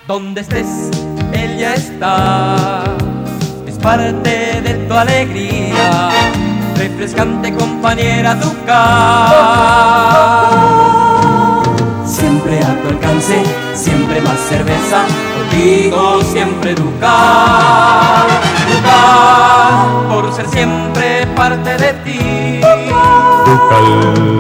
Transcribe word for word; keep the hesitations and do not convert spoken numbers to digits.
Donde estés, Él ya está. Es parte de tu alegría, refrescante compañera Ducal. Siempre a tu alcance, siempre más cerveza, contigo siempre Ducal. Ducal, por ser siempre parte de ti. Ducal.